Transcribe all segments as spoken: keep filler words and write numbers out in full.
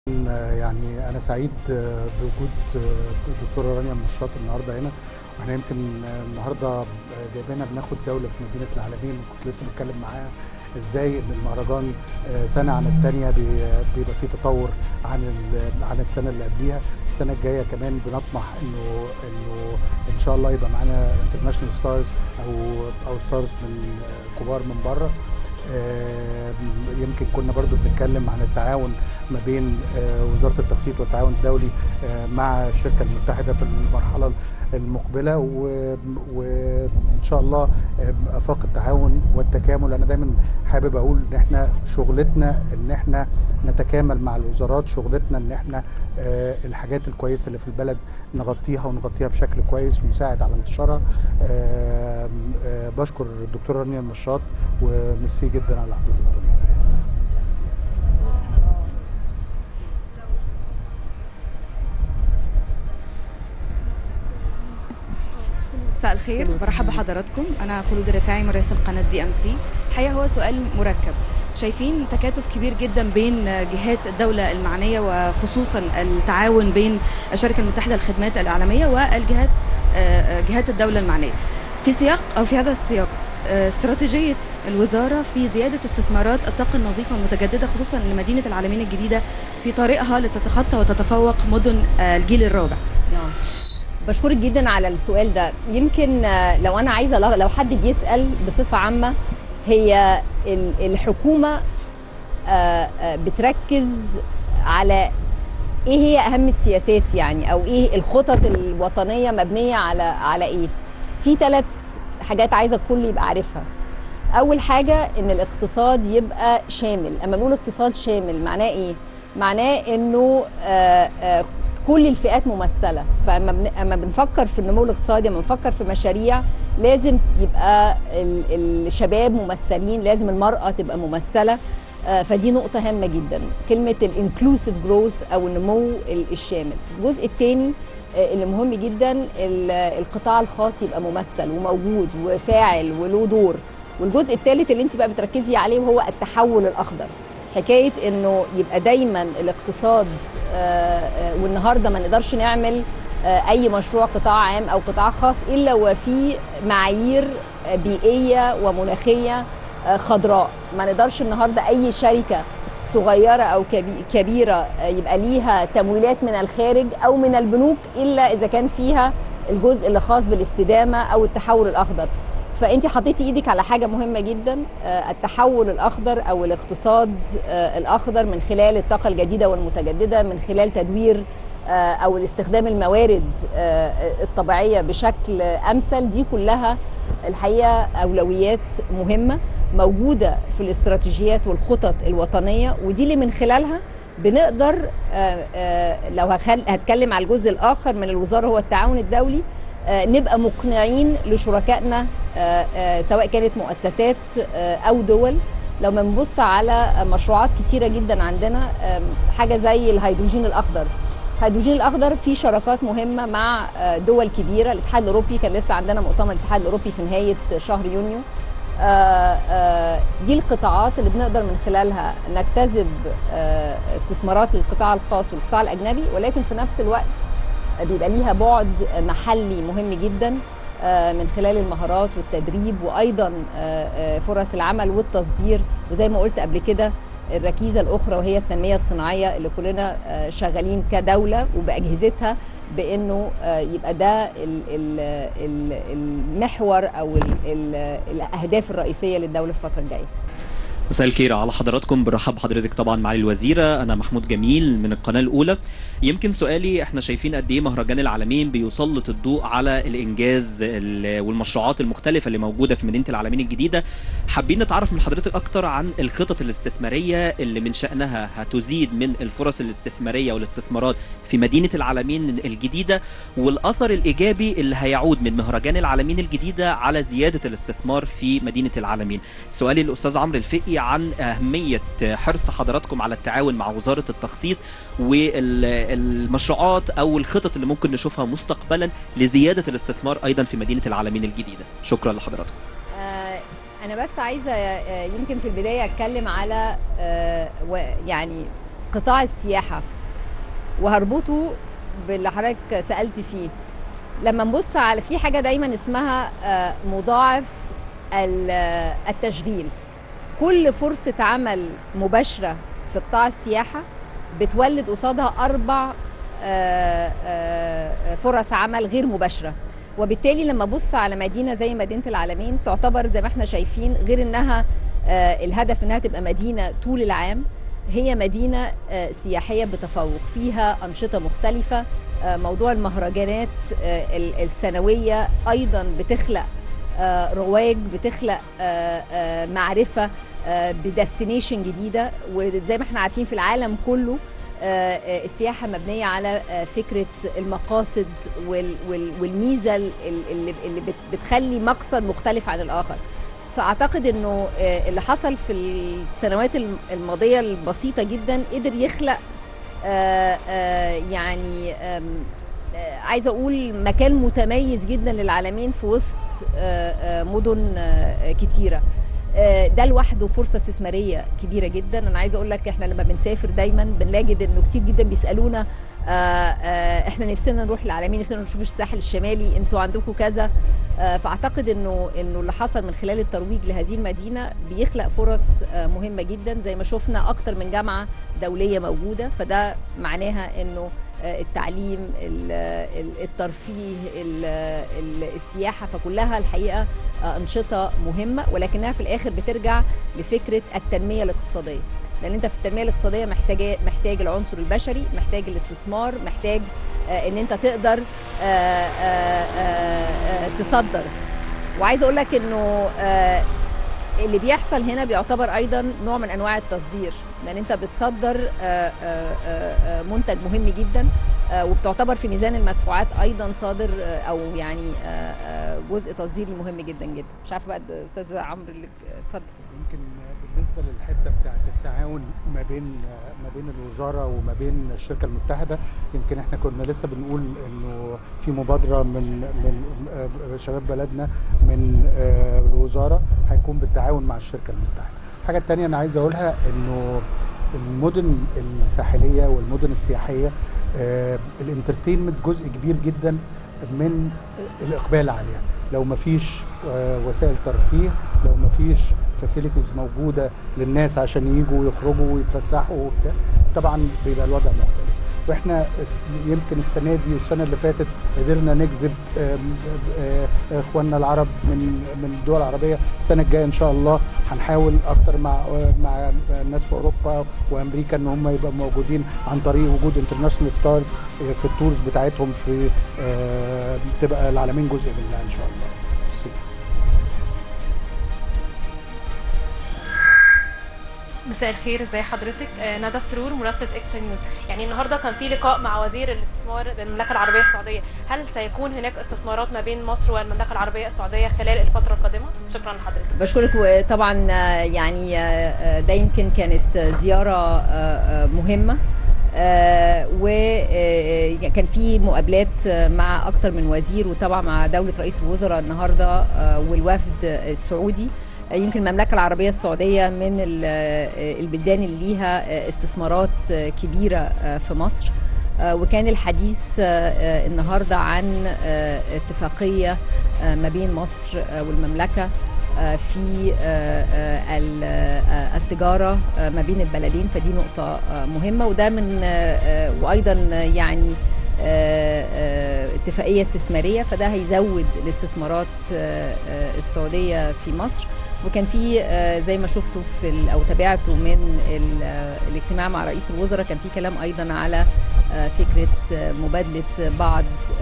يعني أنا سعيد بوجود الدكتورة رانيا المشاط النهارده هنا، واحنا يمكن النهارده جايبينها بناخد جولة في مدينة العالمين. كنت لسه بتكلم معاها ازاي ان المهرجان سنة عن التانية بيبقى فيه تطور عن عن السنة اللي قبليها. السنة الجاية كمان بنطمح انه انه ان شاء الله يبقى معانا انترناشونال ستارز او او ستارز من كبار من بره. يمكن كنا برضو بنتكلم عن التعاون ما بين وزارة التخطيط والتعاون الدولي مع الشركة المتحدة في المرحلة المقبلة، وإن شاء الله آفاق التعاون والتكامل. أنا دايما حابب أقول إن إحنا شغلتنا إن إحنا نتكامل مع الوزارات، شغلتنا إن إحنا الحاجات الكويسة اللي في البلد نغطيها ونغطيها بشكل كويس ونساعد على انتشارها. بشكر الدكتورة رانيا المشاط وميرسي جدا على حضورك. مساء الخير، برحب بحضراتكم. انا خلود الرفاعي مراسل قناه دي ام سي. الحقيقه هو سؤال مركب. شايفين تكاتف كبير جدا بين جهات الدوله المعنيه، وخصوصا التعاون بين الشركه المتحده للخدمات الاعلاميه والجهات جهات الدوله المعنيه. في سياق او في هذا السياق استراتيجيه الوزاره في زياده استثمارات الطاقه النظيفه المتجدده، خصوصا ان مدينه العالمين الجديده في طريقها لتتخطى وتتفوق مدن الجيل الرابع. بشكرك جدا على السؤال ده. يمكن لو انا عايزه لو حد بيسال بصفه عامه، هي الحكومه بتركز على ايه هي اهم السياسات، يعني او ايه الخطط الوطنيه مبنيه على على ايه. في ثلاث حاجات عايزه الكل يبقى عارفها. اول حاجه ان الاقتصاد يبقى شامل. اما بنقول اقتصاد شامل معناه ايه؟ معناه انه آآ آآ كل الفئات ممثله. فاما بن... اما بنفكر في النمو الاقتصادي، اما بنفكر في مشاريع، لازم يبقى ال... الشباب ممثلين، لازم المراه تبقى ممثله. آه فدي نقطه هامه جدا، كلمه الانكلوسيف جروث او النمو الشامل. الجزء الثاني آه اللي مهم جدا، القطاع الخاص يبقى ممثل وموجود وفاعل وله دور. والجزء الثالث اللي انت بقى بتركزي عليه وهو التحول الاخضر. حكايه انه يبقى دايما الاقتصاد والنهارده ما نقدرش نعمل اي مشروع قطاع عام او قطاع خاص الا وفي معايير بيئيه ومناخيه خضراء. ما نقدرش النهارده اي شركه صغيره او كبيره يبقى ليها تمويلات من الخارج او من البنوك الا اذا كان فيها الجزء اللي خاص بالاستدامه او التحول الاخضر. فانت حطيتي ايدك على حاجه مهمه جدا، التحول الاخضر او الاقتصاد الاخضر من خلال الطاقه الجديده والمتجدده، من خلال تدوير او استخدام الموارد الطبيعيه بشكل امثل. دي كلها الحقيقه اولويات مهمه موجوده في الاستراتيجيات والخطط الوطنيه، ودي اللي من خلالها بنقدر، لو هتكلم على الجزء الاخر من الوزاره هو التعاون الدولي، نبقى مقنعين لشركائنا سواء كانت مؤسسات او دول. لو بنبص على مشروعات كتيره جدا عندنا، حاجه زي الهيدروجين الاخضر. الهيدروجين الاخضر في شراكات مهمه مع دول كبيره. الاتحاد الاوروبي كان لسه عندنا مؤتمر الاتحاد الاوروبي في نهايه شهر يونيو. دي القطاعات اللي بنقدر من خلالها نجتذب استثمارات للقطاع الخاص والقطاع الاجنبي، ولكن في نفس الوقت بيبقى ليها بعد محلي مهم جدا من خلال المهارات والتدريب، وايضا فرص العمل والتصدير. وزي ما قلت قبل كده، الركيزه الاخرى وهي التنميه الصناعيه اللي كلنا شغالين كدوله وباجهزتها بانه يبقى ده المحور او الاهداف الرئيسيه للدوله في الفتره الجايه. مساء الخير على حضراتكم. برحب بحضرتك طبعا معالي الوزيره. انا محمود جميل من القناه الاولى. يمكن سؤالي، احنا شايفين قد ايه مهرجان العالمين بيسلط الضوء على الانجاز والمشروعات المختلفه اللي موجوده في مدينه العالمين الجديده. حابين نتعرف من حضرتك اكتر عن الخطط الاستثماريه اللي من شانها هتزيد من الفرص الاستثماريه والاستثمارات في مدينه العالمين الجديده، والاثر الايجابي اللي هيعود من مهرجان العالمين الجديده على زياده الاستثمار في مدينه العالمين. سؤالي للاستاذ عمرو الفقي عن أهمية حرص حضراتكم على التعاون مع وزارة التخطيط والمشروعات أو الخطط اللي ممكن نشوفها مستقبلا لزيادة الاستثمار أيضا في مدينة العالمين الجديدة. شكرا لحضراتكم. أنا بس عايزة يمكن في البداية أتكلم على يعني قطاع السياحه وهربطه باللي حضرتك سالت فيه. لما نبص على في حاجه دايما اسمها مضاعف التشغيل. كل فرصه عمل مباشره في قطاع السياحه بتولد قصادها اربع فرص عمل غير مباشره، وبالتالي لما ابص على مدينه زي مدينه العالمين تعتبر زي ما احنا شايفين غير انها الهدف انها تبقى مدينه طول العام، هي مدينه سياحيه بتفوق فيها انشطه مختلفه. موضوع المهرجانات السنويه ايضا بتخلق رواج، بتخلق معرفه بديستنيشن جديده، وزي ما احنا عارفين في العالم كله السياحه مبنيه على فكره المقاصد والميزه اللي بتخلي مقصد مختلف عن الاخر. فاعتقد انه اللي حصل في السنوات الماضيه البسيطه جدا قدر يخلق يعني عايزه اقول مكان متميز جدا للعالمين في وسط مدن كتيره. ده لوحده فرصه استثماريه كبيره جدا. انا عايزه اقول لك احنا لما بنسافر دايما بنلاقي انه كتير جدا بيسالونا احنا نفسنا نروح العالمين، نفسنا نشوف الساحل الشمالي، انتوا عندكم كذا. فاعتقد انه انه اللي حصل من خلال الترويج لهذه المدينه بيخلق فرص مهمه جدا، زي ما شفنا اكتر من جامعه دوليه موجوده، فده معناها انه التعليم، الترفيه، السياحه، فكلها الحقيقه انشطه مهمه، ولكنها في الاخر بترجع لفكره التنميه الاقتصاديه. لان انت في التنميه الاقتصاديه محتاج محتاج العنصر البشري، محتاج الاستثمار، محتاج ان انت تقدر تصدر. وعايزه اقول لك انه اللي بيحصل هنا بيعتبر ايضا نوع من انواع التصدير، لان انت بتصدر منتج مهم جدا، وبتعتبر في ميزان المدفوعات ايضا صادر او يعني جزء تصديري مهم جدا جدا. مش عارفه بقى استاذ عمرو اللي اتفضل. يمكن بالنسبه للحته بتاعه التعاون ما بين ما بين الوزاره وما بين الشركه المتحده، يمكن احنا كنا لسه بنقول انه في مبادره من من شباب بلدنا من الوزاره هيكون بالتعاون مع الشركه المتحده. الحاجه الثانيه انا عايز اقولها انه المدن الساحليه والمدن السياحيه الانترتينمنت جزء كبير جدا من الاقبال عليها. لو ما فيش وسائل ترفيه، لو ما فيش فاسيلتيز موجوده للناس عشان يجوا ويخرجوا ويتفسحوا وبتاع، طبعا بيبقى الوضع مختلف. واحنا يمكن السنه دي والسنه اللي فاتت قدرنا نجذب اخواننا العرب من من الدول العربيه. السنه الجايه ان شاء الله هنحاول اكتر مع مع الناس في اوروبا وامريكا ان هم يبقوا موجودين عن طريق وجود انترناشونال ستارز في التورز بتاعتهم، في تبقى العالمين جزء منها ان شاء الله. مساء الخير، ازي حضرتك؟ ندى سرور، مراسله اكسترا نيوز. يعني النهارده كان في لقاء مع وزير الاستثمار بالمملكه العربيه السعوديه، هل سيكون هناك استثمارات ما بين مصر والمملكه العربيه السعوديه خلال الفتره القادمه؟ شكرا لحضرتك. بشكرك. طبعا يعني ده يمكن كانت زياره مهمه، وكان في مقابلات مع اكتر من وزير، وطبعا مع دوله رئيس الوزراء النهارده والوفد السعودي. يمكن المملكة العربية السعودية من البلدان اللي ليها استثمارات كبيرة في مصر، وكان الحديث النهاردة عن اتفاقية ما بين مصر والمملكة في التجارة ما بين البلدين، فدي نقطة مهمة. وده من وأيضا يعني اتفاقية استثمارية، فده هيزود الاستثمارات السعودية في مصر. وكان في زي ما شفتوا في او تابعتوا من الاجتماع مع رئيس الوزراء، كان في كلام ايضا على فكره مبادله بعض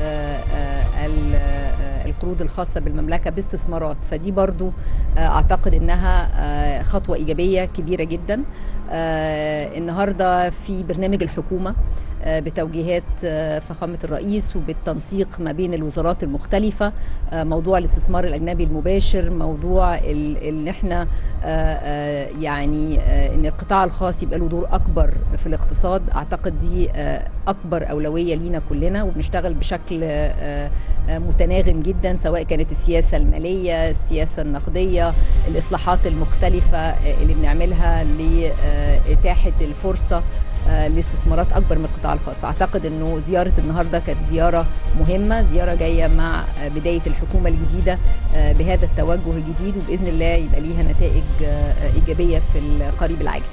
القروض الخاصه بالمملكه باستثمارات، فدي برضو اعتقد انها خطوه ايجابيه كبيره جدا. النهارده في برنامج الحكومه بتوجيهات فخامة الرئيس وبالتنسيق ما بين الوزارات المختلفة، موضوع الاستثمار الأجنبي المباشر، موضوع ان احنا يعني ان القطاع الخاص يبقى له دور أكبر في الاقتصاد. أعتقد دي أكبر أولوية لينا كلنا، وبنشتغل بشكل متناغم جدا. جدا، سواء كانت السياسة المالية، السياسة النقدية، الإصلاحات المختلفة اللي بنعملها لإتاحة الفرصة لاستثمارات أكبر من القطاع الخاص. فأعتقد أنه زيارة النهاردة كانت زيارة مهمة، زيارة جاية مع بداية الحكومة الجديدة بهذا التوجه الجديد، وبإذن الله يبقى ليها نتائج إيجابية في القريب العاجل.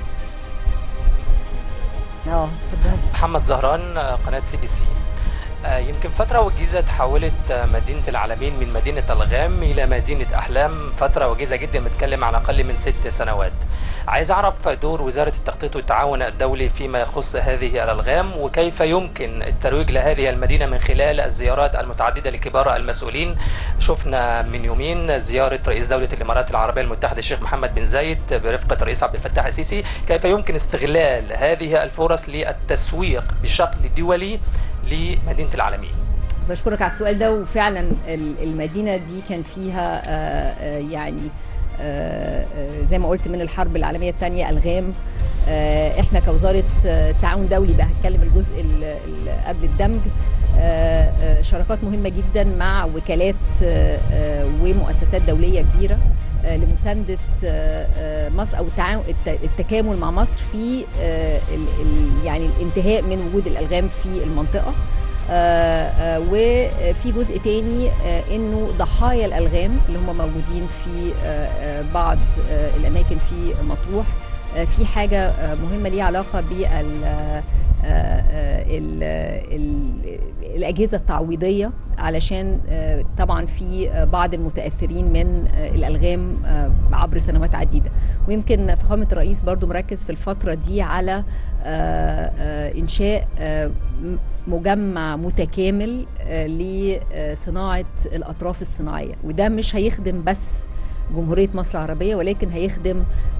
اه محمد زهران، قناة سي بي سي. يمكن فترة وجيزة تحولت مدينة العالمين من مدينة ألغام إلى مدينة أحلام، فترة وجيزة جدا، بتكلم عن أقل من ست سنوات. عايز أعرف دور وزارة التخطيط والتعاون الدولي فيما يخص هذه الألغام، وكيف يمكن الترويج لهذه المدينة من خلال الزيارات المتعددة لكبار المسؤولين. شفنا من يومين زيارة رئيس دولة الإمارات العربية المتحدة الشيخ محمد بن زايد برفقة الرئيس عبد الفتاح السيسي. كيف يمكن استغلال هذه الفرص للتسويق بشكل دولي لمدينة العالمين؟ بشكرك على السؤال ده. وفعلا المدينة دي كان فيها يعني زي ما قلت من الحرب العالمية الثانية ألغام. احنا كوزارة تعاون دولي بقى هتكلم الجزء اللي قبل الدمج، شراكات مهمة جدا مع وكالات ومؤسسات دولية كبيرة لمساندة مصر أو التكامل مع مصر في يعني الانتهاء من وجود الألغام في المنطقة. آه آه وفي جزء تاني آه انه ضحايا الالغام اللي هم موجودين في آه آه بعض آه الاماكن في مطروح، آه في حاجه آه مهمه ليها علاقه بال آه ال ال الاجهزه التعويضيه، علشان آه طبعا في آه بعض المتاثرين من آه الالغام آه عبر سنوات عديده. ويمكن فخامه الرئيس برضو مركز في الفتره دي على آه آه انشاء آه مجمع متكامل لصناعة الأطراف الصناعية، وده مش هيخدم بس جمهورية مصر العربية، ولكن هيخدم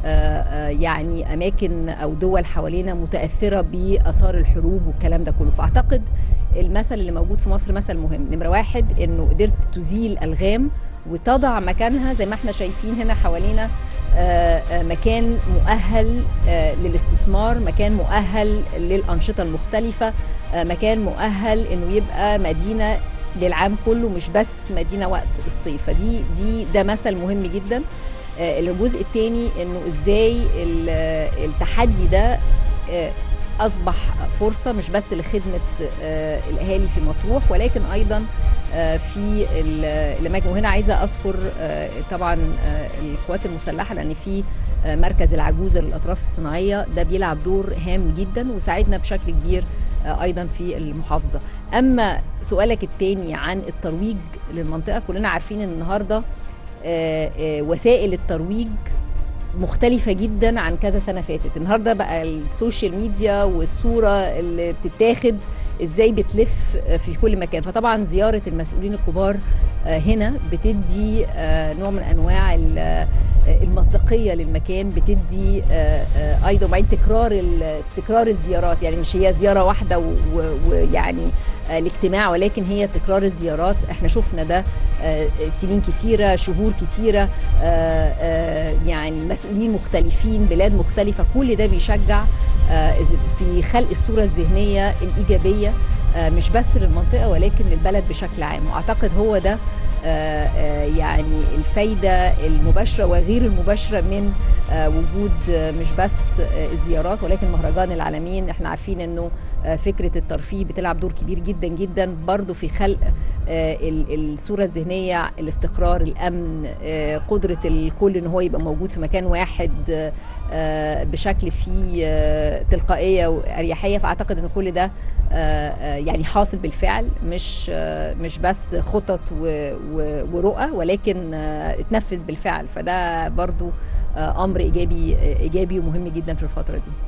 يعني أماكن أو دول حوالينا متأثرة بآثار الحروب والكلام ده كله. فأعتقد المثل اللي موجود في مصر مثل مهم. نمرة واحد إنه قدرت تزيل ألغام وتضع مكانها زي ما احنا شايفين هنا حوالينا مكان مؤهل للاستثمار، مكان مؤهل للأنشطة المختلفة، مكان مؤهل انه يبقى مدينة للعام كله مش بس مدينة وقت الصيف. فدي دي ده مثل مهم جدا. الجزء الثاني انه ازاي التحدي ده اصبح فرصة مش بس لخدمة الاهالي في مطروح، ولكن ايضا في الاماكن. وهنا عايزة اذكر طبعا القوات المسلحة، لان في مركز العجوزة للاطراف الصناعية ده بيلعب دور هام جدا وساعدنا بشكل كبير ايضا في المحافظة. اما سؤالك الثاني عن الترويج للمنطقة، كلنا عارفين ان النهاردة وسائل الترويج مختلفة جدا عن كذا سنة فاتت. النهاردة بقى السوشيال ميديا والصورة اللي بتتاخد ازاي بتلف في كل مكان. فطبعا زيارة المسؤولين الكبار هنا بتدي نوع من انواع المصداقية للمكان، بتدي ايضا بعد تكرار تكرار الزيارات. يعني مش هي زيارة واحدة ويعني الاجتماع، ولكن هي تكرار الزيارات. احنا شفنا ده سنين كتيرة، شهور كتيرة، يعني مسؤولين مختلفين، بلاد مختلفة. كل ده بيشجع في خلق الصورة الذهنية الإيجابية مش بس للمنطقة ولكن للبلد بشكل عام. وأعتقد هو ده يعني الفايدة المباشرة وغير المباشرة من وجود مش بس الزيارات ولكن مهرجان العالمين. احنا عارفين انه فكرة الترفيه بتلعب دور كبير جدا جدا برضو في خلق الصورة الذهنية، الاستقرار، الأمن، قدرة الكل ان هو يبقى موجود في مكان واحد بشكل فيه تلقائية وأريحية. فأعتقد ان كل ده يعني حاصل بالفعل، مش مش بس خطط ورؤى ولكن اتنفذ بالفعل. فده برضو امر ايجابي ايجابي ومهم جدا في الفتره دي.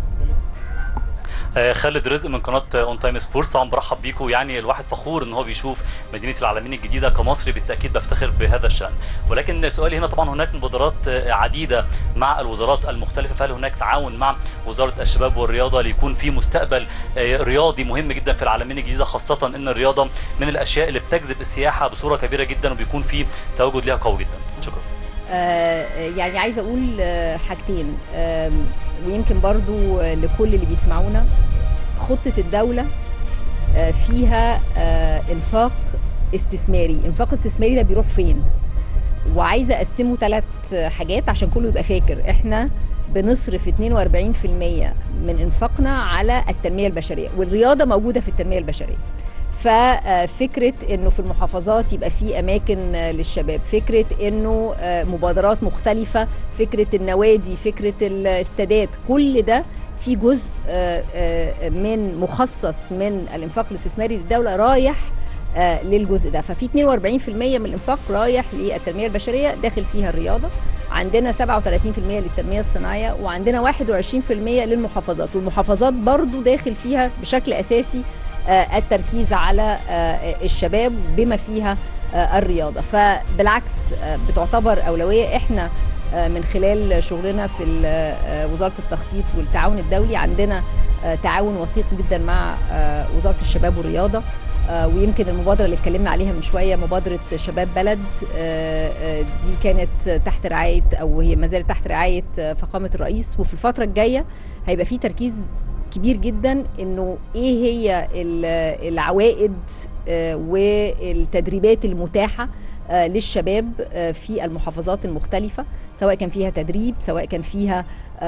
خالد رزق من قناه اون تايم سبورتس، طبعا برحب بيكم. يعني الواحد فخور ان هو بيشوف مدينه العالمين الجديده. كمصري بالتاكيد بفتخر بهذا الشان، ولكن سؤالي هنا طبعا هناك مبادرات عديده مع الوزارات المختلفه، فهل هناك تعاون مع وزاره الشباب والرياضه ليكون في مستقبل رياضي مهم جدا في العالمين الجديده، خاصه ان الرياضه من الاشياء اللي بتجذب السياحه بصوره كبيره جدا وبيكون في تواجد ليها قوي جدا؟ شكرا. آه يعني عايزه اقول آه حاجتين، آه ويمكن برضو لكل اللي بيسمعونا. خطه الدوله آه فيها آه انفاق استثماري. انفاق استثماري ده بيروح فين؟ وعايزه اقسمه ثلاث حاجات عشان كله يبقى فاكر. احنا بنصرف اتنين واربعين في المية من انفاقنا على التنميه البشريه، والرياضه موجوده في التنميه البشريه. ففكره انه في المحافظات يبقى في اماكن للشباب، فكره انه مبادرات مختلفه، فكره النوادي، فكره الاستادات، كل ده في جزء من مخصص من الانفاق الاستثماري للدوله رايح للجزء ده. ففي اتنين واربعين في المية من الانفاق رايح للتنميه البشريه، داخل فيها الرياضه، عندنا سبعة وتلاتين في المية للتنميه الصناعيه، وعندنا واحد وعشرين في المية للمحافظات. والمحافظات برضو داخل فيها بشكل اساسي التركيز على الشباب بما فيها الرياضه. فبالعكس بتعتبر اولويه. احنا من خلال شغلنا في وزاره التخطيط والتعاون الدولي عندنا تعاون وثيق جدا مع وزاره الشباب والرياضه، ويمكن المبادره اللي اتكلمنا عليها من شويه مبادره شباب بلد دي كانت تحت رعايه، او هي ما زالت تحت رعايه فخامه الرئيس. وفي الفتره الجايه هيبقى في تركيز كبير جدا انه ايه هي العوائد والتدريبات المتاحه للشباب في المحافظات المختلفه، سواء كان فيها تدريب، سواء كان فيها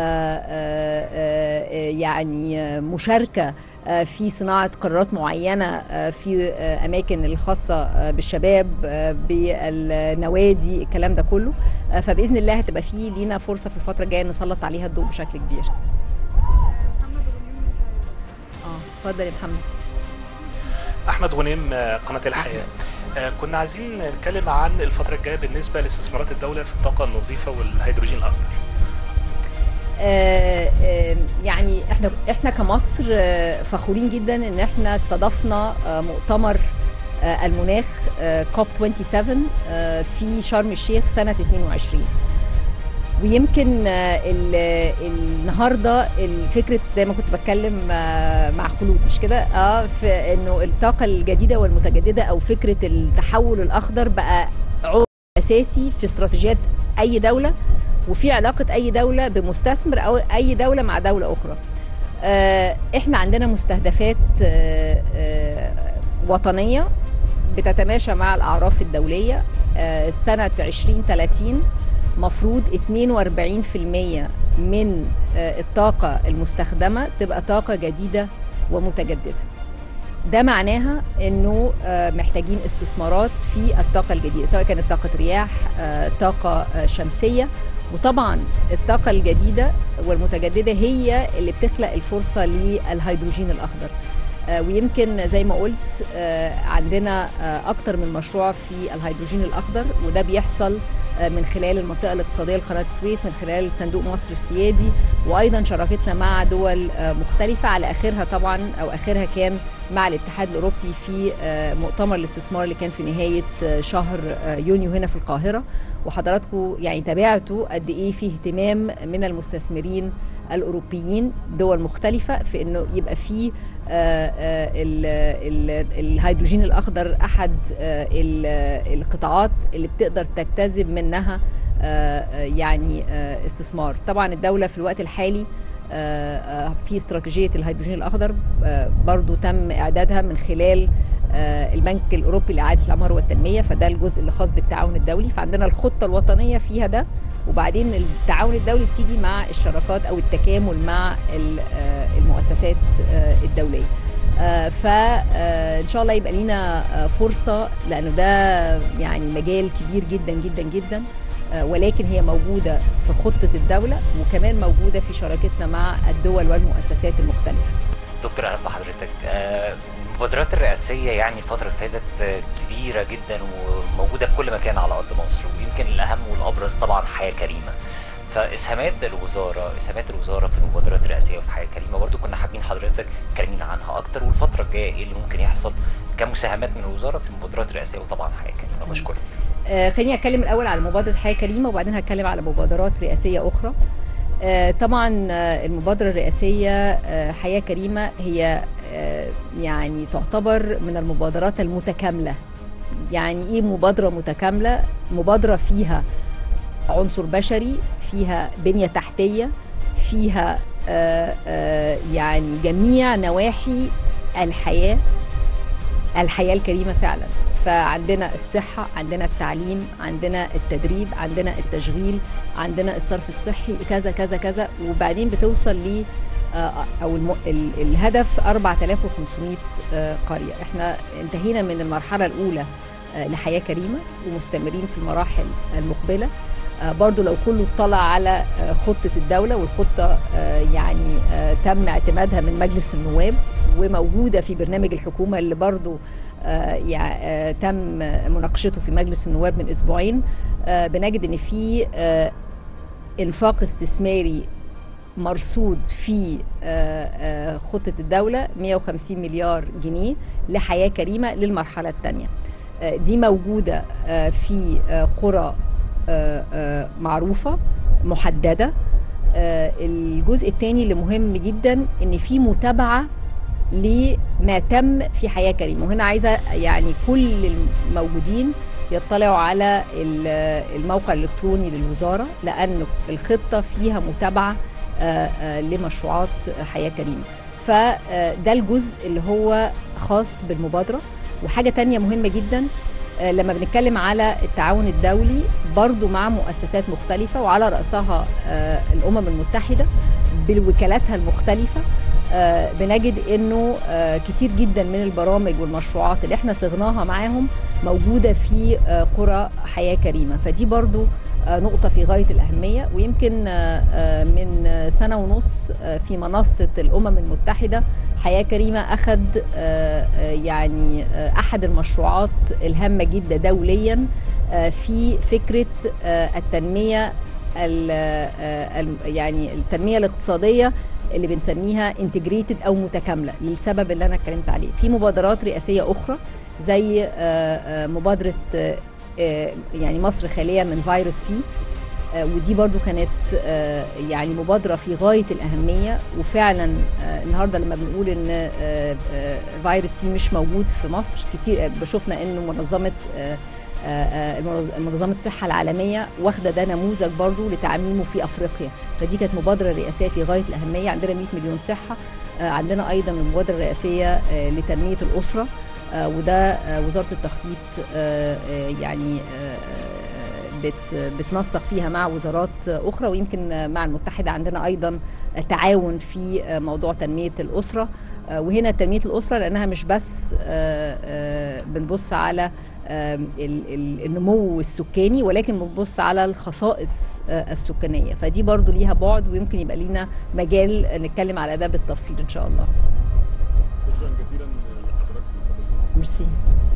يعني مشاركه في صناعه قرارات معينه في اماكن الخاصه بالشباب، بالنوادي، الكلام ده كله. فباذن الله هتبقى فيه لينا فرصه في الفتره الجايه نسلط عليها الضوء بشكل كبير. اه اتفضل يا محمد. احمد غنيم، قناه الحياه. آه كنا عايزين نتكلم عن الفتره الجايه بالنسبه لاستثمارات الدوله في الطاقه النظيفه والهيدروجين الاخضر. آه آه يعني احنا احنا كمصر آه فخورين جدا ان احنا استضفنا آه مؤتمر آه المناخ آه كوب سبعة وعشرين آه في شرم الشيخ سنه اتنين وعشرين. ويمكن النهارده الفكره زي ما كنت بتكلم مع خلود، مش كده؟ اه في انه الطاقه الجديده والمتجدده او فكره التحول الاخضر بقى عضو اساسي في استراتيجيات اي دوله، وفي علاقه اي دوله بمستثمر او اي دوله مع دوله اخرى. آه احنا عندنا مستهدفات آه آه وطنيه بتتماشى مع الاعراف الدوليه. آه سنه عشرين تلاتين مفروض اتنين واربعين في المية من الطاقة المستخدمة تبقى طاقة جديدة ومتجددة. ده معناها انه محتاجين استثمارات في الطاقة الجديدة، سواء كانت طاقة رياح، طاقة شمسية. وطبعا الطاقة الجديدة والمتجددة هي اللي بتخلق الفرصة للهيدروجين الأخضر. ويمكن زي ما قلت عندنا أكتر من مشروع في الهيدروجين الأخضر، وده بيحصل من خلال المنطقة الاقتصادية لقناة السويس، من خلال صندوق مصر السيادي، وأيضا شراكتنا مع دول مختلفة، على آخرها طبعا أو آخرها كان مع الاتحاد الأوروبي في مؤتمر الاستثمار اللي كان في نهاية شهر يونيو هنا في القاهرة. وحضراتكم يعني تابعتوا قد إيه فيه اهتمام من المستثمرين الأوروبيين دول مختلفة في إنه يبقى فيه الهيدروجين الأخضر أحد القطاعات اللي بتقدر تجتذب منها يعني استثمار. طبعا الدولة في الوقت الحالي في استراتيجية الهيدروجين الأخضر برضو تم إعدادها من خلال البنك الأوروبي لإعادة الإعمار والتنمية، فده الجزء اللي خاص بالتعاون الدولي. فعندنا الخطة الوطنية فيها ده، وبعدين التعاون الدولي بتيجي مع الشراكات أو التكامل مع المؤسسات الدولية. فإن شاء الله يبقى لنا فرصة، لأنه ده يعني مجال كبير جدا جدا جدا، ولكن هي موجودة في خطة الدولة وكمان موجودة في شراكتنا مع الدول والمؤسسات المختلفة. دكتور أهلا بحضرتك. المبادرات الرئاسية يعني الفترة اللي فاتت كبيرة جدا وموجودة في كل مكان على أرض مصر، ويمكن الأهم والأبرز طبعا حياة كريمة. فإسهامات الوزارة إسهامات الوزارة في المبادرات الرئاسية وفي حياة كريمة برضو كنا حابين حضرتك تكلمينا عنها أكتر، والفترة الجاية إيه اللي ممكن يحصل كمساهمات من الوزارة في المبادرات الرئاسية وطبعا حياة كريمة. بشكرك. آه خليني أتكلم الأول على مبادرة حياة كريمة وبعدين هتكلم على مبادرات رئاسية أخرى. آه طبعا آه المبادرة الرئاسية آه حياة كريمة هي آه يعني تعتبر من المبادرات المتكاملة. يعني إيه مبادرة متكاملة؟ مبادرة فيها عنصر بشري، فيها بنية تحتية، فيها آه آه يعني جميع نواحي الحياة الحياة الكريمة فعلا. فعندنا الصحه، عندنا التعليم، عندنا التدريب، عندنا التشغيل، عندنا الصرف الصحي، كذا كذا كذا، وبعدين بتوصل ل او الم... ال... الهدف أربعة آلاف وخمسمائة قريه. احنا انتهينا من المرحله الاولى لحياه كريمه ومستمرين في المراحل المقبله. برضو لو كله اطلع على خطه الدوله، والخطه يعني تم اعتمادها من مجلس النواب وموجوده في برنامج الحكومه اللي برضو يعني تم مناقشته في مجلس النواب من اسبوعين، بنجد ان في انفاق استثماري مرصود في خطة الدولة مئة وخمسين مليار جنيه لحياة كريمة للمرحلة الثانية. دي موجودة في قرى معروفة محددة. الجزء الثاني اللي مهم جدا ان في متابعة لما تم في حياة كريمة، وهنا عايزة يعني كل الموجودين يطلعوا على الموقع الإلكتروني للوزارة، لأن الخطة فيها متابعة لمشروعات حياة كريمة. فده الجزء اللي هو خاص بالمبادرة. وحاجة تانية مهمة جدا لما بنتكلم على التعاون الدولي برضو مع مؤسسات مختلفة، وعلى رأسها الأمم المتحدة بوكالاتها المختلفة، بنجد انه كتير جدا من البرامج والمشروعات اللي احنا صغناها معاهم موجودة في قرى حياة كريمة. فدي برضو نقطة في غاية الأهمية. ويمكن من سنة ونص في منصة الأمم المتحدة حياة كريمة أخذ يعني أحد المشروعات الهامة جدا دوليا في فكرة التنمية يعني التنمية الاقتصادية اللي بنسميها انتجريتد أو متكاملة، للسبب اللي أنا اتكلمت عليه. في مبادرات رئاسية أخرى زي مبادرة يعني مصر خالية من فيروس سي، ودي برضو كانت يعني مبادرة في غاية الأهمية. وفعلا النهاردة لما بنقول إن فيروس سي مش موجود في مصر، كتير بشوفنا إنه منظمة منظمة الصحة العالمية واخدة ده نموذج برضو لتعميمه في أفريقيا. فدي كانت مبادرة رئاسية في غاية الأهمية. عندنا مئة مليون صحة. عندنا أيضا المبادرة الرئاسية لتنمية الأسرة، وده وزارة التخطيط يعني بتنسق فيها مع وزارات أخرى، ويمكن مع المتحدة عندنا أيضا تعاون في موضوع تنمية الأسرة. وهنا تنمية الأسرة لأنها مش بس بنبص على النمو السكاني، ولكن بنبص على الخصائص السكانية. فدي برضو ليها بعد، ويمكن يبقى لنا مجال نتكلم على ده بالتفصيل إن شاء الله. شكرا جزيلا لحضرتك. ميرسي.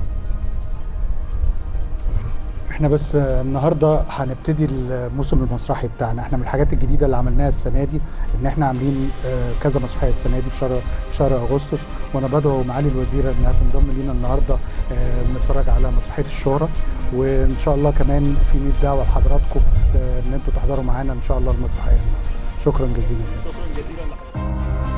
احنا بس النهارده هنبتدي الموسم المسرحي بتاعنا. احنا من الحاجات الجديده اللي عملناها السنه دي ان احنا عاملين كذا مسرحيه السنه دي في شهر في شهر اغسطس، وانا بدعو معالي الوزيره انها تنضم لينا النهارده بنتفرج على مسرحيه الشهره، وان شاء الله كمان في مية دعوه لحضراتكم ان انتم تحضروا معانا ان شاء الله المسرحيه النهارده. شكرا جزيلا. شكرا جزيلا لحضرتك.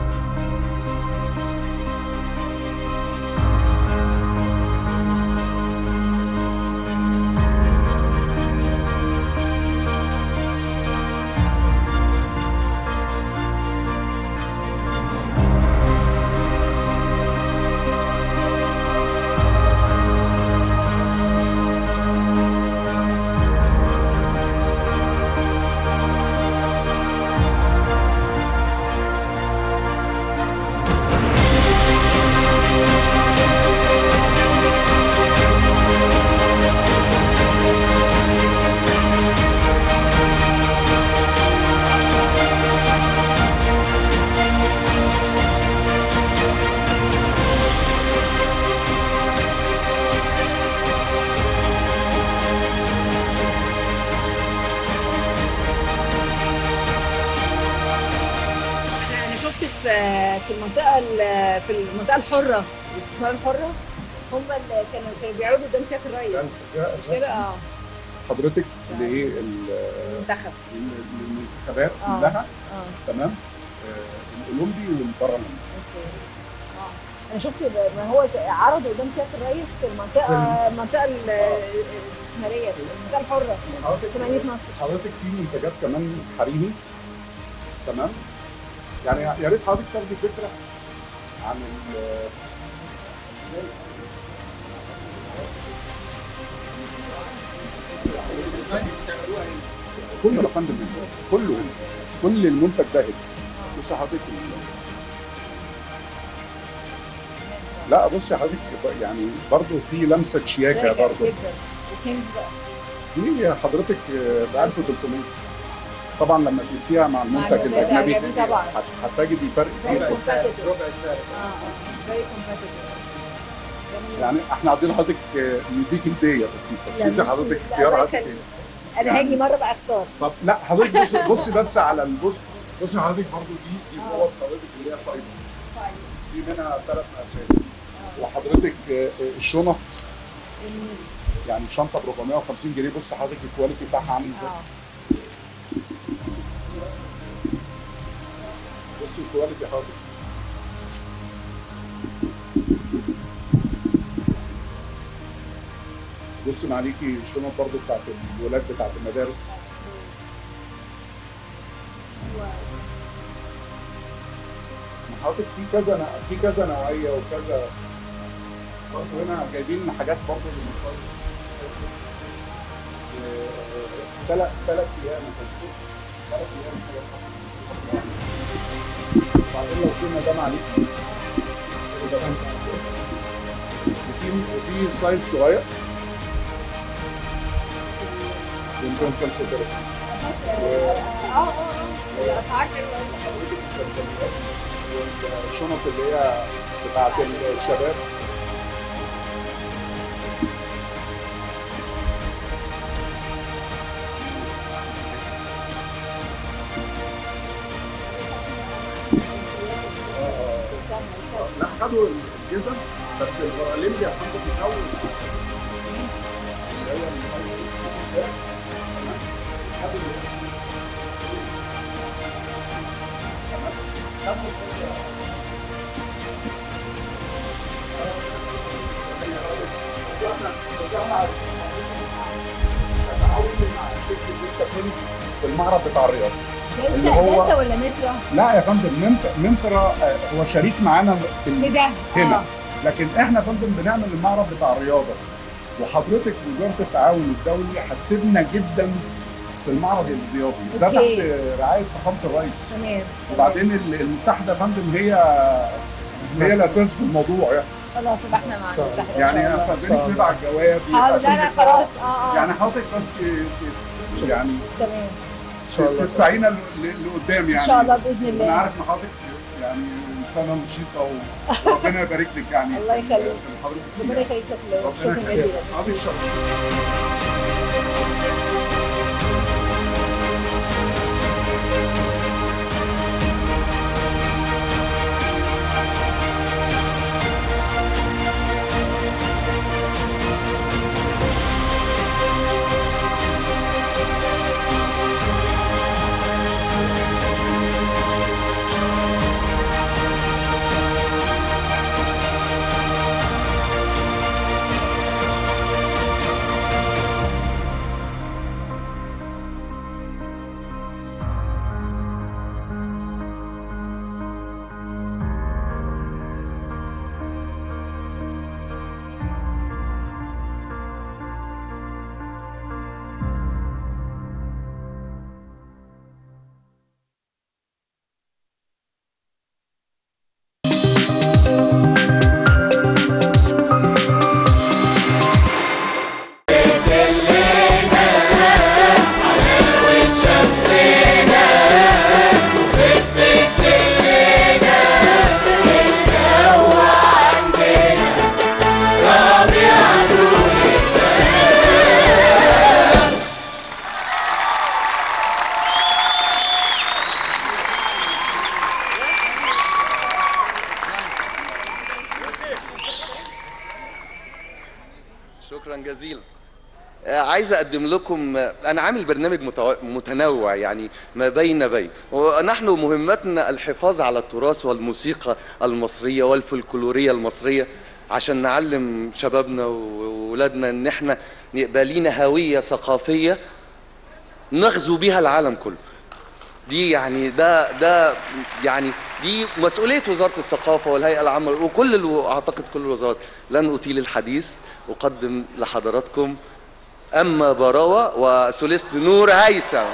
في المنطقه في المنطقه الحره، الاستثمار الحره، هم اللي كانوا كانوا بيعرضوا قدام سياده الرئيس مش كده؟ اه حضرتك لايه المنتخب المنتخبات كلها اه تمام، آه الاولمبي والبارالمبي. اوكي اه انا شفت ما هو عرضوا قدام سياده الرئيس في المنطقه المنطقه الاستثماريه المنطقه الحره في مدينه نصر. حضرتك في منتجات كمان حريمي تمام، يعني يا ريت حضرتك تاخدي فكره عن ال كله يا فندم هنا، كله هنا، كل المنتج ده هنا. بص حضرتك، لا بص حضرتك يعني برضه في لمسه شياكه برضه جدا. وكنز بقى دي حضرتك ب ألف وثلاثمية. طبعا لما تقيسيها مع المنتج الاجنبي طبعا هتجدي فرق كبير. ربع السعر ربع السعر اه فيري كومباتيتيف. يعني احنا عايزين حضرتك نديك هديه بسيطه، شوفي حضرتك اختيار حضرتك ايه. انا هاجي مره بقى اختار. طب لا حضرتك بصي بصي بس على الجزء، بصي حضرتك برضه دي دي فوط حضرتك اللي هي فايبر، في منها ثلاث مقاسات. وحضرتك الشنط يعني الشنطه ب أربعمية وخمسين جنيه. بص حضرتك الكواليتي بتاعها عامل ازاي. بصي الكواليتي حضرتك. بصي معليكي الشنط برضو بتاعت الولاد بتاعت المدارس. حضرتك في كذا في كذا نوعيه وكذا. برضو هنا جايبين حاجات برضو للمصايف. ثلاث ثلاث ايام ثلاث ايام حاجات. بعدين لو شلنا ده معليكي وفي وفي سايز صغير يمكن خمسة وثلاثين. اه اه الاسعار والشنط اللي هي بتاعت الشباب. لا خدوا الجزم بس البراليم يا فندم بيساوي اللي هو السوق ده. تمام. خدوا السوق. تمام. خدوا الجزم. بس احنا بس احنا عايزين نتعاون مع شركه دلتا كوميكس في المعرض بتاع الرياض. دلتا دلتا ولا مترا؟ لا يا فندم منترا هو شريك معانا في في ده هنا. آه. لكن احنا يا فندم بنعمل المعرض بتاع الرياضه، وحضرتك وزاره التعاون الدولي هتفيدنا جدا في المعرض الرياضي ده تحت رعايه فخامه الرئيس. تمام. وبعدين المتحده يا فندم هي هي الاساس في الموضوع يعني. خلاص يبقى احنا مع المتحده يعني استاذنك نبعت جواب. اه لا لا خلاص اه اه يعني حضرتك بس يعني تمام تدفعينا لقدام يعني. ان شاء الله باذن الله. انا عارف ان حضرتك يعني انسانه نشيطه وربنا يبارك لك يعني. الله يخليك. ربنا يخليك. شكرا جزيلا. حضرتك شكرا. شكرا جزيلا. عايز اقدم لكم، انا عامل برنامج متنوع يعني ما بين بين، ونحن مهمتنا الحفاظ على التراث والموسيقى المصريه والفلكلوريه المصريه عشان نعلم شبابنا واولادنا ان احنا يبقى لينا هويه ثقافيه نغزو بيها العالم كله. دي يعني ده ده يعني دي مسؤوليه وزاره الثقافه والهيئه العامه وكل اعتقد كل الوزارات. لن اطيل الحديث، اقدم لحضراتكم أما براوة وسوليست نور هيثم.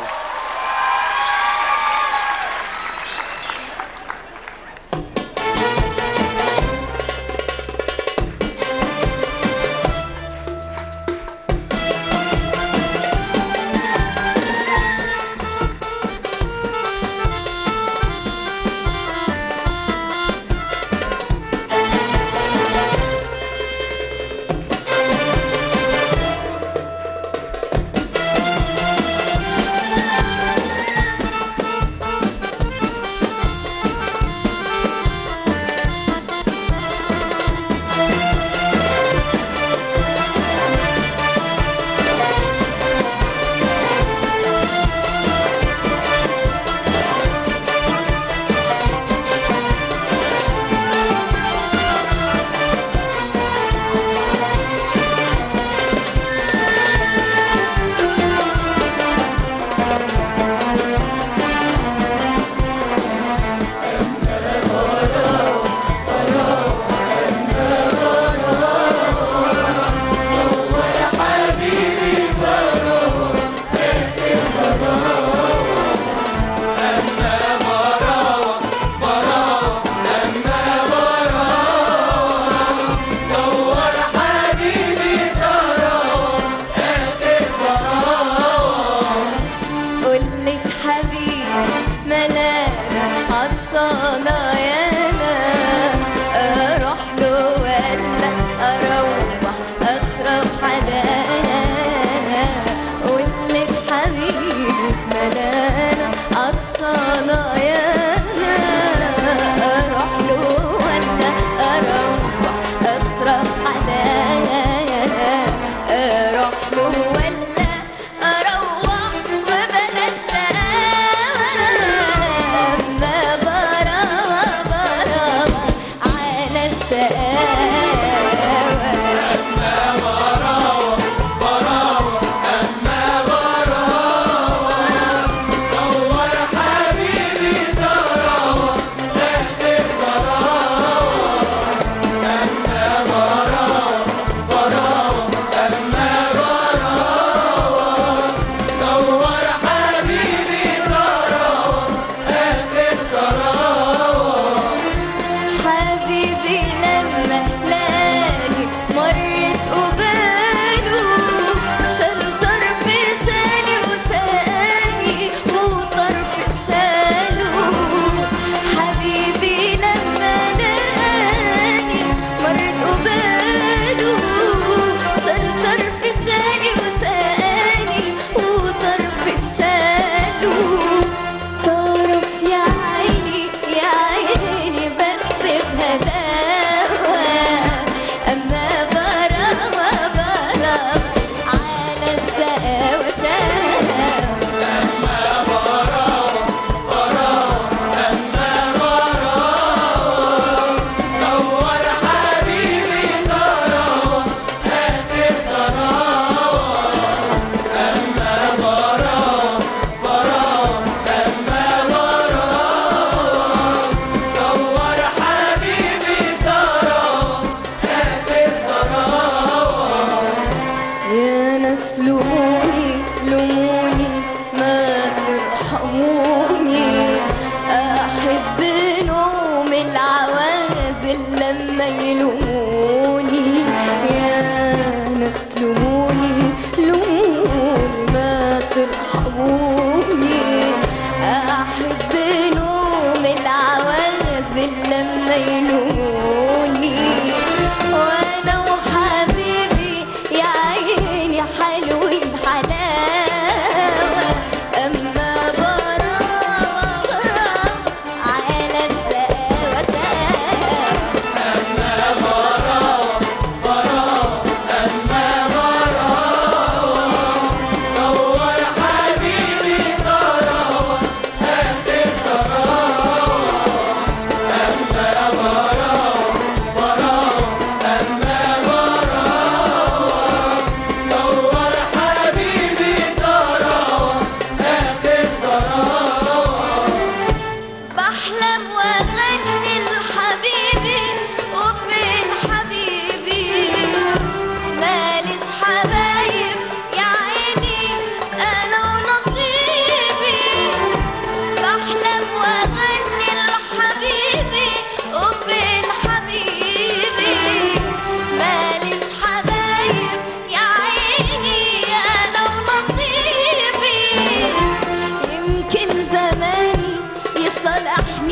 حبايب يا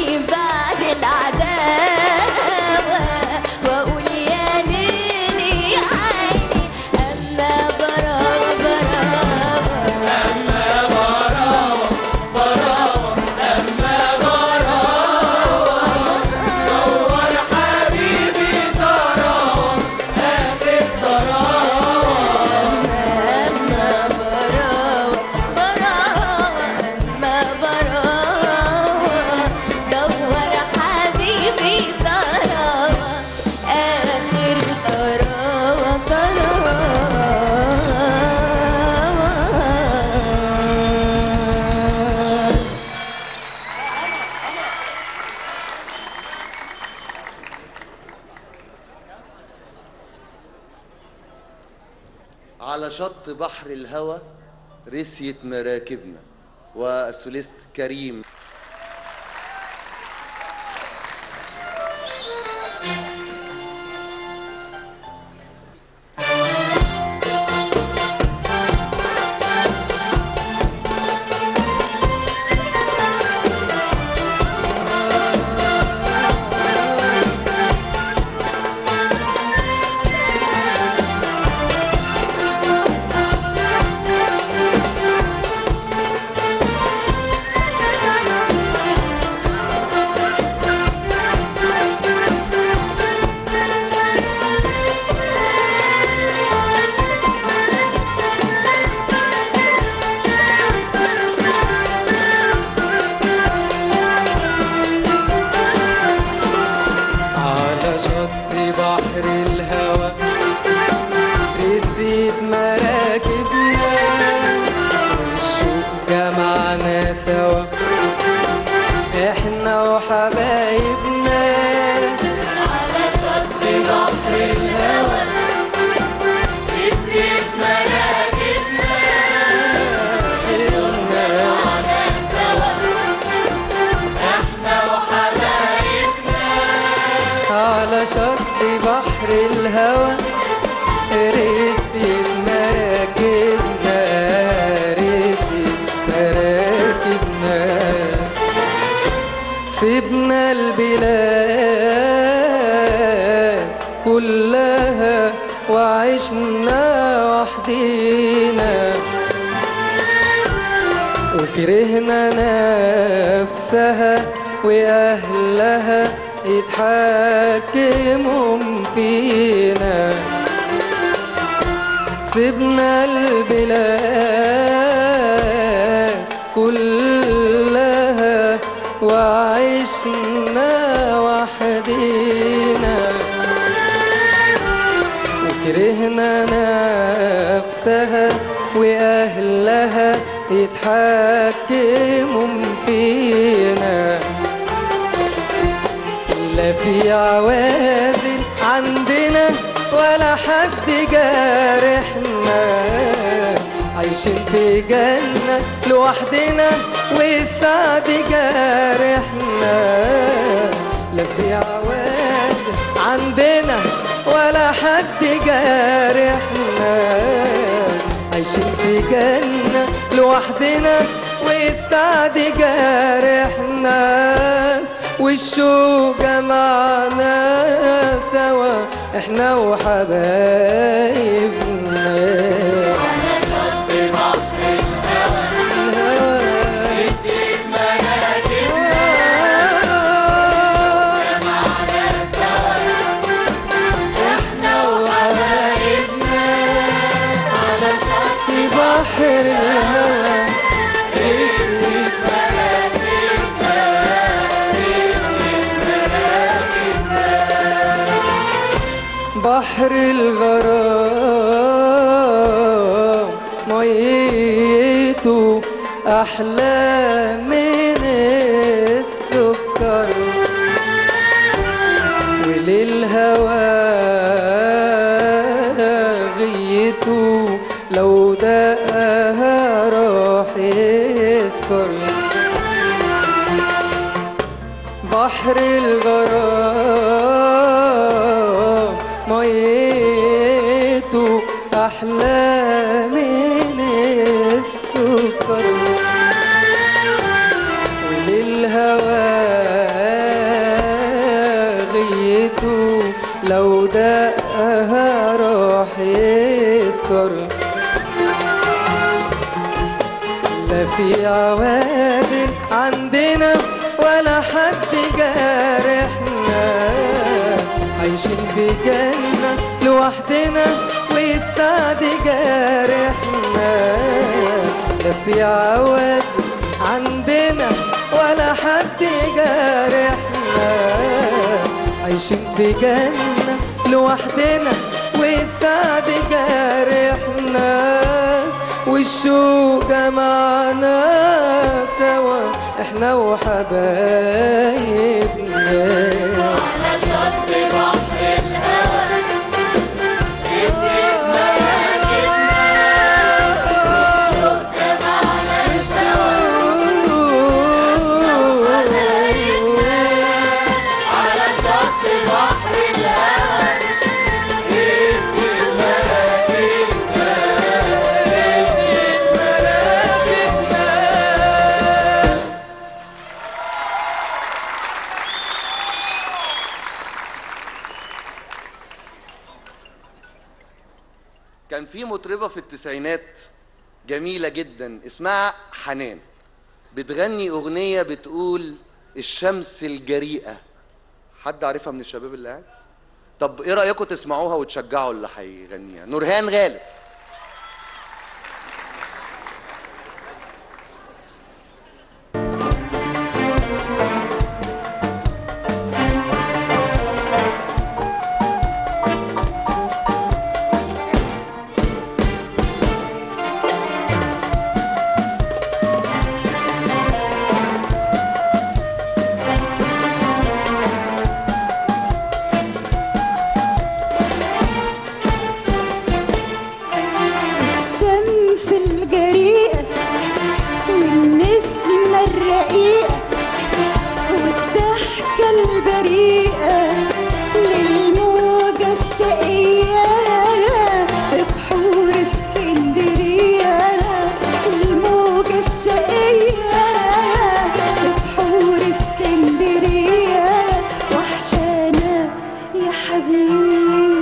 حبيبي بعد العداوة وأقول يا ليلي يا عيني أما براوة براوة أما براوة براوة أما براوة دور حبيبي طراوة آخر طراوة أما براوة براوة أما براوة دور حبيبي طراوة آخر طراوة طراوة. على شط بحر الهوى رسيت مراكبنا والسوليست كريم. على شط بحر الهوى رسيت مراكبنا والشوق جمعنا سوا احنا وحبايبنا على شط بحر الهوى رسيت مراكبنا شفنا معنا سوا احنا وحبايبنا على شط بحر الهوى رسيت مراكبنا رسيت مراكبنا سيبنا البلاد كلها وعشنا وحدينا وكرهنا نفسها وأهلها يتحكموا فينا سيبنا البلاد كلها وعشنا وحدينا وكرهنا نفسها وأهلها يتحكموا فينا لا في عوازل عندنا ولا حد جارحنا عايشين في جنة لوحدنا والسعد جارحنا لا في عوازل عندنا ولا حد جارحنا عايشين في جنة لوحدنا والسعد جارحنا والشوق جمعنا سوا احنا وحبايبنا على شط بحر الهوى رسيت مراكبنا جمعنا سوا احنا وحبايبنا على شط بحر الهوى رسيت مراكبنا رسيت مراكبنا بحر الغرام ميته أحلى من السكر وللهوى غيته لو دقها راح يسكر بحر الغرام ميته أحلى من السكر وللهوى يستر، لا في عوادل عندنا ولا حد جارحنا، عايشين في جنة لوحدنا والسعد جارحنا، لا في عوادل عندنا ولا حد جارحنا، عايشين في جنة لوحدنا والسعد جارحنا، والشوق جمعنا سوا احنا وحبايبنا. على شط بحر الهوى رسيت مراكبنا، والشوق جمعنا سوا احنا وحبايبنا. على شط بحر الهوى رسيت مراكبنا، رسيت مراكبنا. كان في مطربة في التسعينات جميلة جدا اسمها حنان، بتغني أغنية بتقول الشمس الجريئة. حد عارفها من الشباب اللي قاعد؟ طب إيه رأيكم تسمعوها وتشجعوا اللي هيغنيها؟ نورهان غالب. الشمس الجريئة والنسمة الرقيقة والضحكة البريئة للموجة الشقية في بحور اسكندرية، الموجة الشقية في بحور اسكندرية وحشانا يا حبيبي.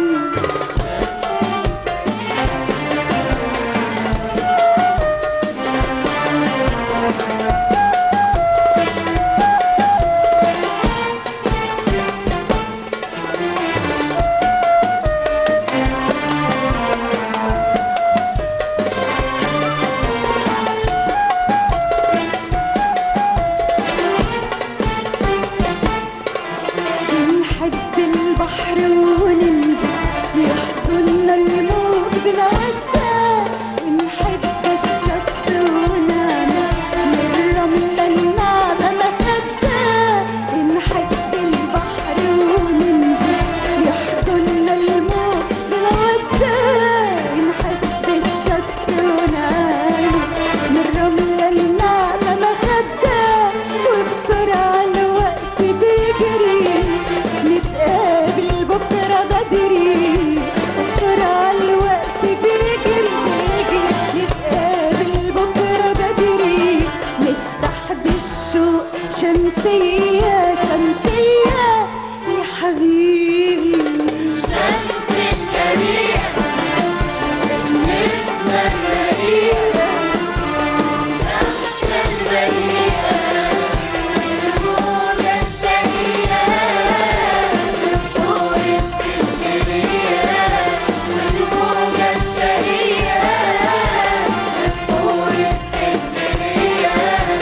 بنحب البحر وننزل يحضننا الموج بمودة، بنحب الشط ونعمل من الرملة الناعمة مخدة، بنحب البحر وننزل يحضننا الموج بمودة، بنحب الشط ونعمل من الرملة الناعمة مخدة، وبسرعة الوقت بيجري نتقابل بكرة بدري، وبسرعة الوقت بيجري بيجري نتقابل بكرة بدري، نفتح بالشوق شمسية شمسية يا حبيبي. الشمس الجريئة والنسمة الرقيقة والضحكة البريئة والموجة الشقية في بحور اسكندرية، والموجة الشقية في بحور اسكندرية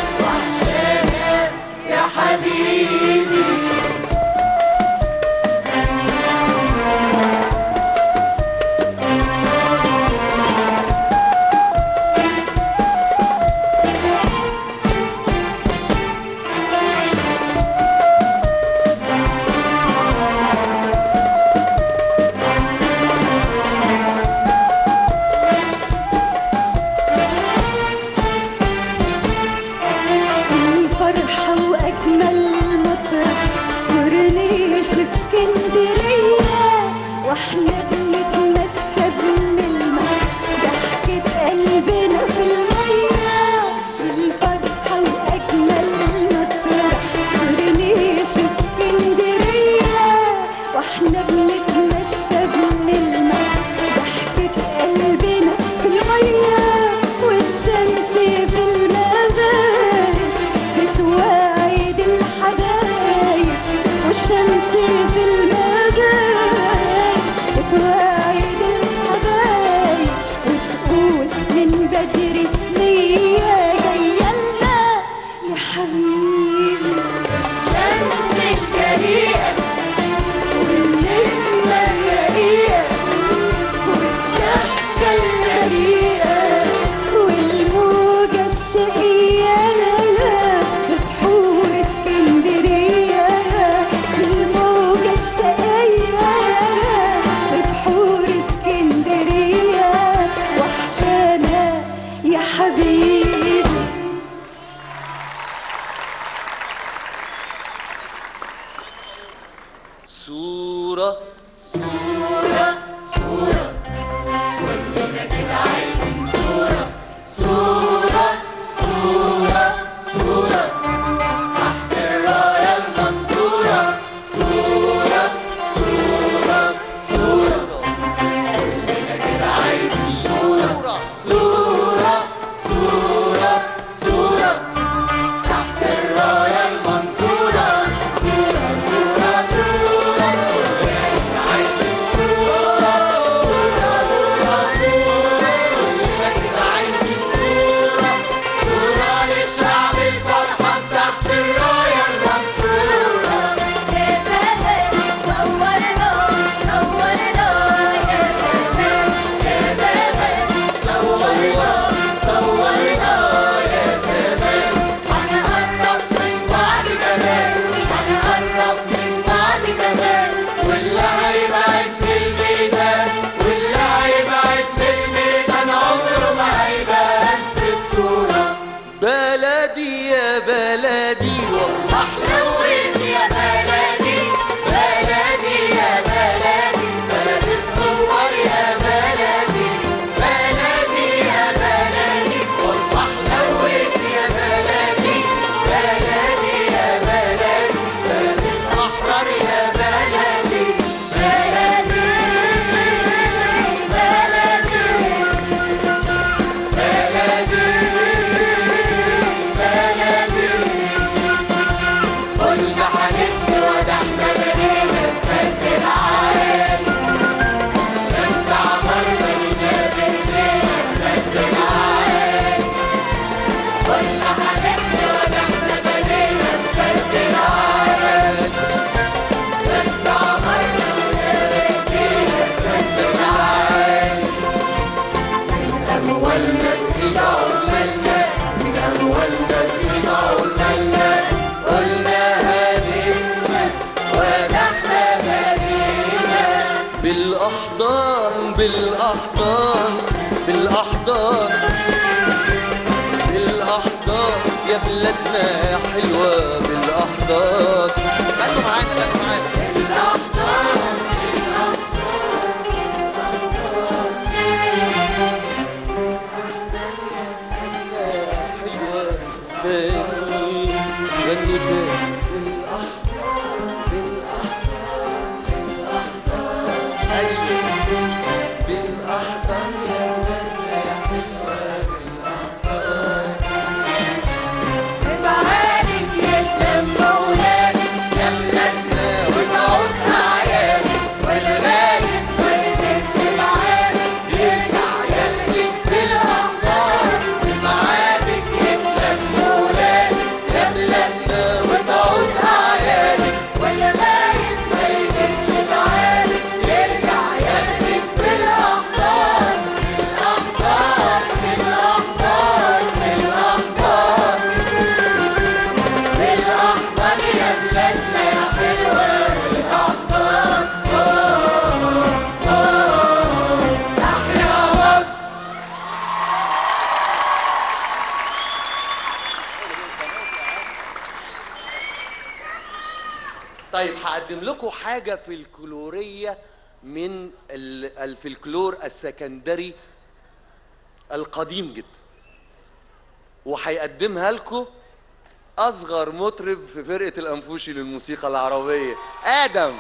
وحشانا يا حبيبي. الفرحة وأجمل مطرح صورة صورة صورة كلنا كده عايزين صورة صورة صورة صورة تحت الراية المنصورة صورة صورة صورة كلنا كده عايزين صورة صورة صورة صورة تحت الراية المنصورة صورة صورة صورة كلنا كده عايزين صورة صورة صورة صورة كلنا كده عايزين صورة صورة للشعب الفرحان تحت الراية المنصورة يا زمان صورنا صورنا يا زمان يا زمان صورنا صورنا يا زمان هنقرب من بعض كمان هنقرب من بعض كمان واللي هيبعد بالميدان واللي هيبعد بالميدان عمره ما هيبان في الصورة بلدي يا بلدي والله حلوت يا بلدي بلدي يا بلدي بلد الصور يا بلدي بلدي يا بلدي والله حلوت يا بلدي بلدي يا بلدي بلد الأحرار يا بلدي بلدي بلدي بلدي قلنا حبيبتي ودعنا بنينا السد العالي استعمر بنينا بالبينا السد العالي قلنا حبيبتي ودعنا بنينا السد العالي استعمر بنينا بالبينا السد العالي من أموالنا كده عملنا من أموالنا كده عملنا قلنا هدينا ودعنا هدينا بالأحضان بالأحضان بالأحضان بالأحضان يا بلادنا يا حلوة بالأحضان غنوا معانا غنوا معانا الأحضان حلوة تاني غنوا تاني بالأحضان بالأحضان بالأحضان أيوة بالأحضان يا بلادنا يا حلوة بالأحضان بعادك يتلم ولادك يا بلادنا وتعود أعيادك والغايب ما يدرس معادك يرجع ياخدك بالأحضان بعادك يتلم ولادك يا بلادنا وتعود أعيادك والغايب ما يدرس معادك يرجع ياخدك بالأحضان بالأحضان بالأحضان بالأحضان بالأحضان يا بلادنا يا حلوة بالأحضان أوه أوه تحيا مصر طيب هقدم لكم حاجة فلكلورية من ال- الفلكلور السكندري القديم جدا وهيقدمها لكم أصغر مطرب في فرقة الأنفوشي للموسيقى العربية آدم.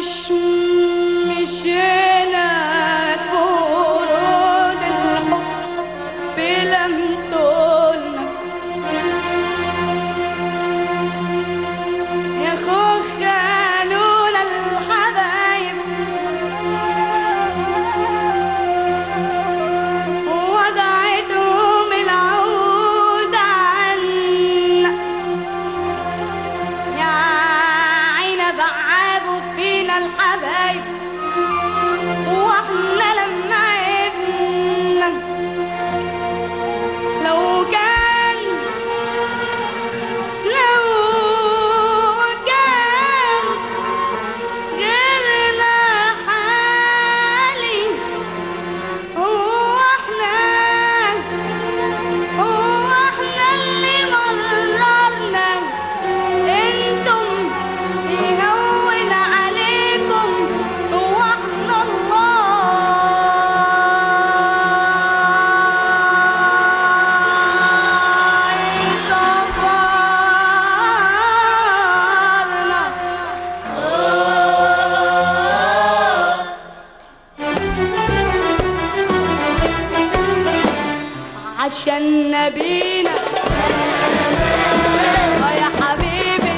مش مشينا فروض الحب لم تقولنا يا خوخ خانونا الحبايب ووضعتهم العود عنا يا عينا بعابوا فينا الحبايب واحنا لما عبنا لو كان لو كان غيرنا حالي هو احنا هو احنا اللي مررنا انتم يهون عليكم هو احنا الله يصبرنا عشان نبينا يا حبيبي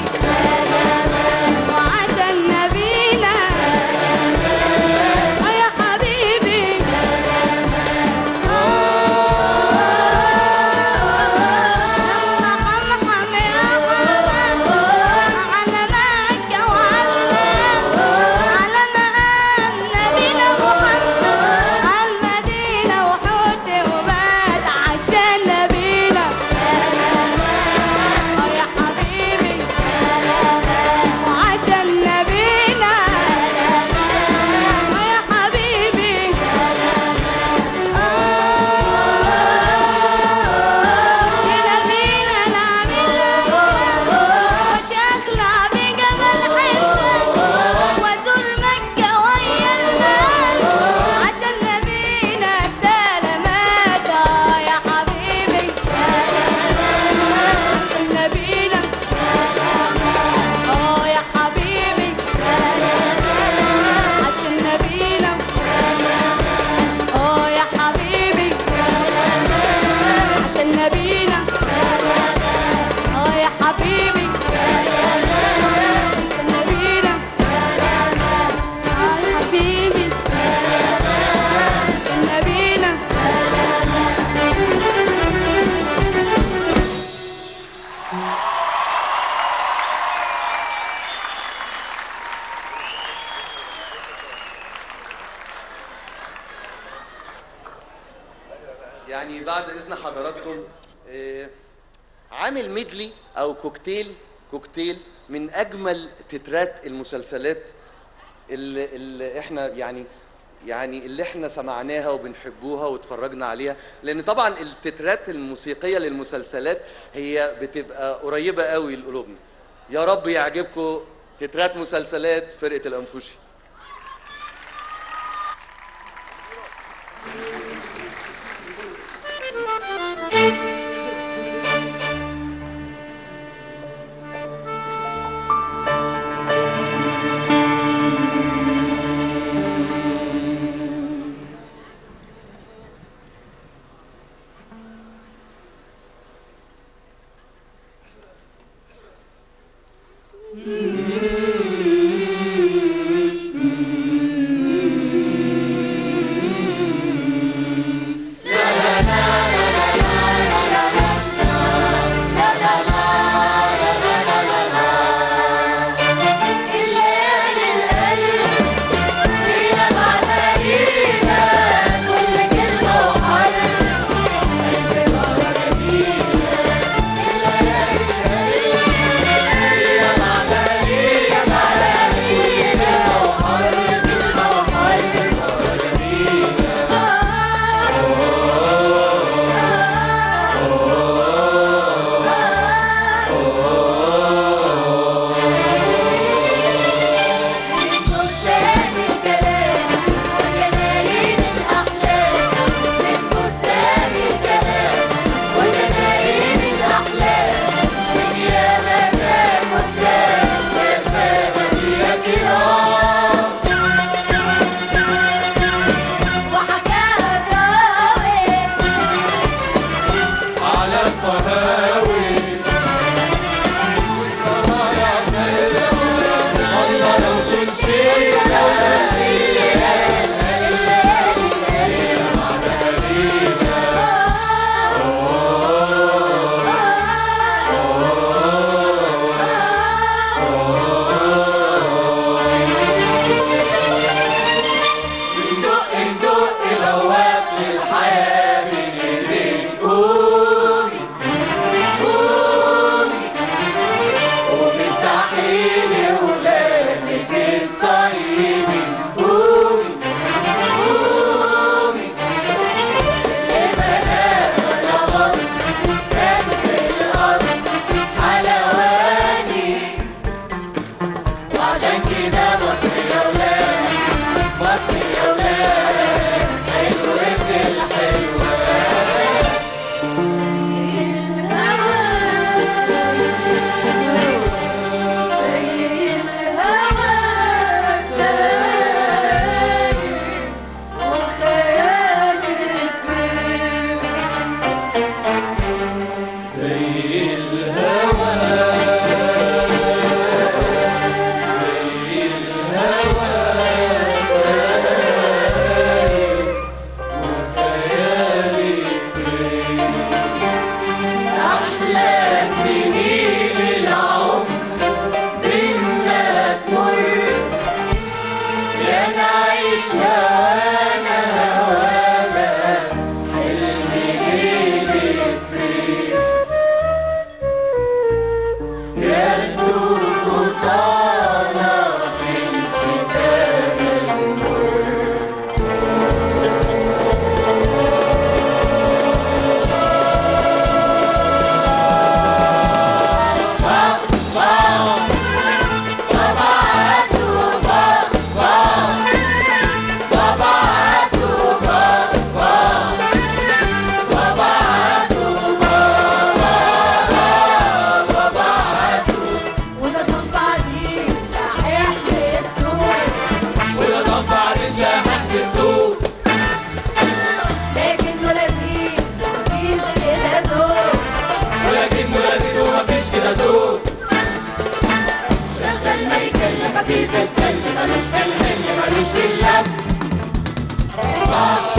وعشان نبينا يا حبيبي يلا حمحم يا حمام على مكة وعلى على مقام نبينا محمد المدينة وحوت وبات عشان نبينا يا حبيبي وعشان نبينا يا حبيبي ينادينا نعمل وشخلع بجبل حتة وازور مكة ويا المال عشان نبينا سلامات يا حبيبي عشان نبينا اه يا حبيبي عشان نبينا اه يا حبيبي عشان نبينا اه يا حبيبي عشان نبينا اه يا حبيبي عشان نبينا يعني بعد اذن حضراتكم آه، عامل ميدلي او كوكتيل كوكتيل من اجمل تترات المسلسلات اللي, اللي احنا يعني يعني اللي احنا سمعناها وبنحبوها واتفرجنا عليها، لان طبعا التترات الموسيقيه للمسلسلات هي بتبقى قريبه قوي لقلوبنا. يا رب يعجبكم تترات مسلسلات فرقه الانفوشي. Mm-hmm. عشان كده مصر يا ولاد مصر يا ولاد حلوة في الحلوة خفيف السل ملوش في الحل ملوش في اللف